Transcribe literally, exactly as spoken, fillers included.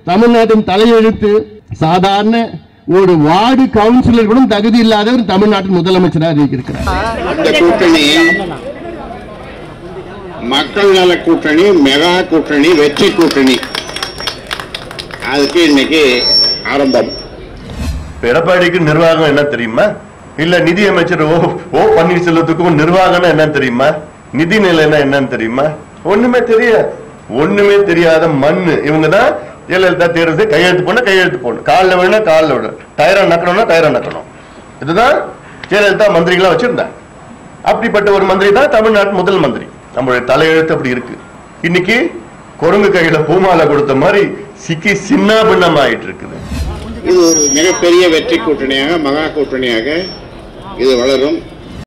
தமிழ்நாட்டின் தலையெழுத்து சாதாரண ஒரு வார்டு கவுன்சிலர் கூட தகுதி இல்லாதவர் தமிழ்நாட்டின் முதலமைச்சராக இருக்கிறார். இந்த கூட்டணி மக்கள் நல கூட்டணி, மெகா கூட்டணி, வெற்றி கூட்டணி. அதுக்கு இன்னைக்கு ஆரம்பம். எடப்பாடிக்கு நிர்வாகம் என்ன தெரியுமா? இல்ல நிதி அமைச்சர் ஓ ஓ பன்னீர்செல்வத்துக்கும் நிர்வாகம் என்ன தெரியுமா? நிதி நிலைனா என்னன்னு தெரியுமா? ஒண்ணுமே தெரியாது. ஒண்ணுமே தெரியாத மண்ணு இவங்கதான். ஜெயலலிதா தேர்வு கையெழுத்து போன கையெழுத்து போடணும், காலில் விழணும் காலில் விடணும், டயரை நக்கணும்னா டயரை நக்கணும். இதுதான் ஜெயலலிதா மந்திரிகளா வச்சிருந்தாங்க. அப்படிப்பட்ட ஒரு மந்திரி தான் தமிழ்நாட்டு முதல் மந்திரி. நம்மளுடைய தலையெழுத்து அப்படி இருக்கு. இன்னைக்கு குரங்கு கையில பூமாலை கொடுத்த மாதிரி சிக்கி சின்ன பின்னம் ஆயிட்டு இருக்குது. இது ஒரு மிகப்பெரிய வெற்றி கூட்டணியாக, மகா கூட்டணியாக இது வளரும்.